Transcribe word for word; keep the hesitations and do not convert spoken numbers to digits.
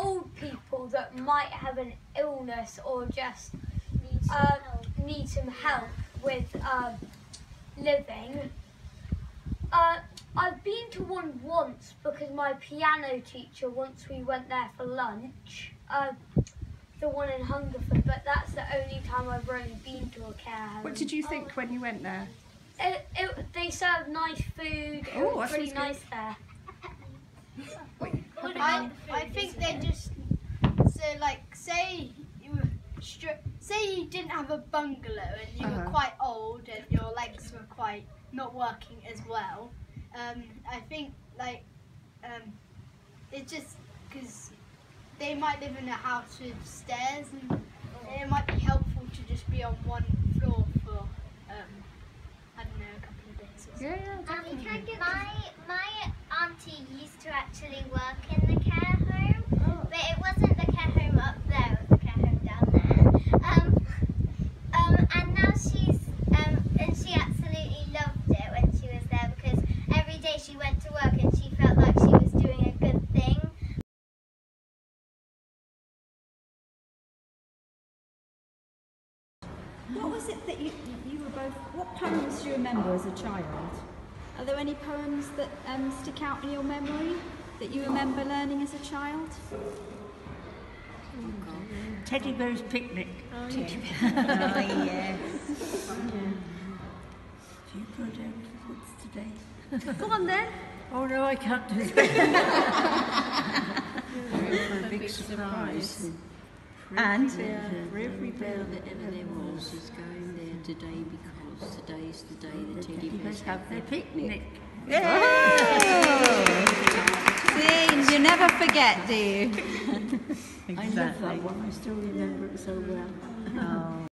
old people that might have an illness or just need some, uh, help. Need some help with uh, living. Uh, I've been to one once because my piano teacher, once we went there for lunch, uh, the one in Hungerford, but that's the only time I've really been to a care home. What did you think oh. when you went there? It, it, they served nice food. It Ooh, was pretty good. nice there. I, I think they just, so like, say you were say you didn't have a bungalow and you uh-huh. were quite old and your legs were quite not working as well. Um, I think like um, it's just because they might live in a house with stairs, and it might be helpful to just be on one floor for um, I don't know, a couple of days. Or yeah, yeah, definitely. Um, my my auntie used to actually work in the care home, oh. but it wasn't the care home up there; it was the care home down there. Um, um, and now she's um, and she absolutely loved it when she was there because every day she went to work and she felt like she was doing a good thing. What was it that you, you were both, what poems do you remember as a child? Are there any poems that um, stick out in your memory that you remember learning as a child? Oh, Teddy Bear's Picnic. Oh, Teddy Bear. Oh, yes. Yeah. Do you go down to the woods today? Go on then. Oh no, I can't do that. A big surprise. And For every bear that ever there was is going there today because today's the day the teddy bears have their picnic. Yeah. See, you never forget, do you? Exactly. I love that one. I still remember it so well. Oh.